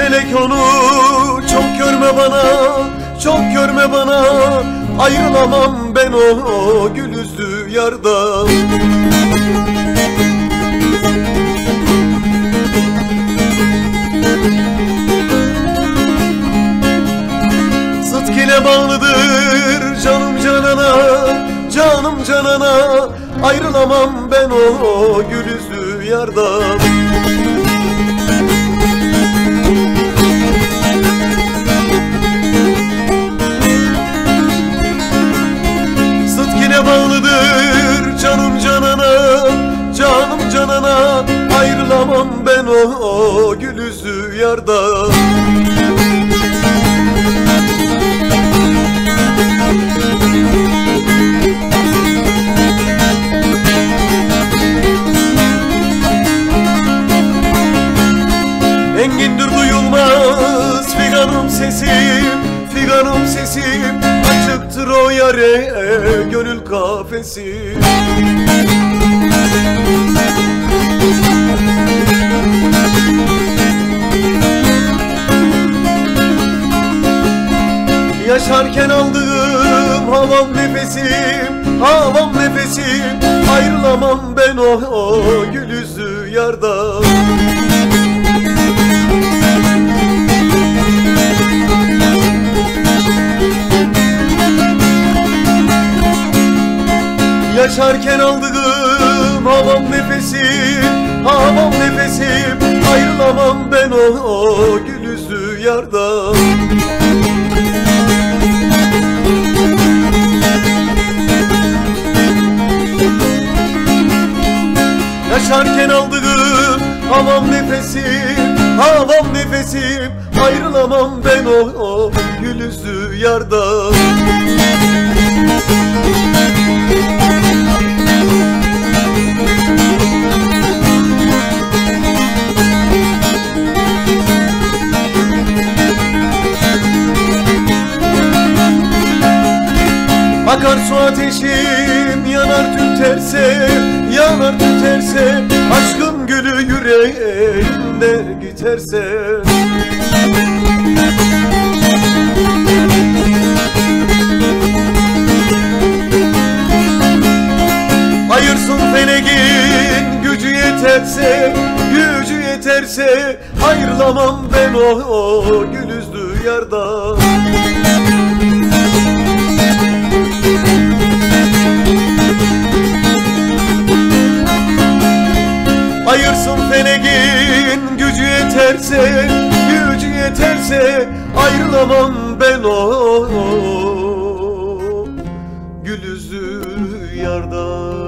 felek onu çok görme bana, çok görme bana. Ayrılamam ben o gül yüzlü yardan. Sıdk ile bağlıdır canım canana, canım canana. Ayrılamam ben o gül yüzlü yardan. Sıdk ile bağlıdır canım canana, canım canana. Ayrılamam ben o gül yüzlü yardan. Engindir duyulmaz figanım sesim, figanım sesim. Açıktır o yare gönül kafesi. Yaşarken aldığım havam nefesim, havam nefesim. Ayrılamam ben o gül yüzlü yardan. Yaşarken aldığım havam nefesim, havam nefesim. Ayrılamam ben o gül yüzlü yardan. Yaşarken aldığım havam nefesim, havam nefesim. Ayrılamam ben o gül yüzlü yardan. Akarsu ateşim yanar tüterse, yanar tüterse. Aşkın gülü yüreğimde biterse. Ayırsın feleğin gücü yeterse, gücü yeterse. Ayrılamam ben o gül yüzlü yardan. Ayırsın feleğin gücü yeterse, gücü yeterse. Ayrılamam ben o gül yüzlü yardan.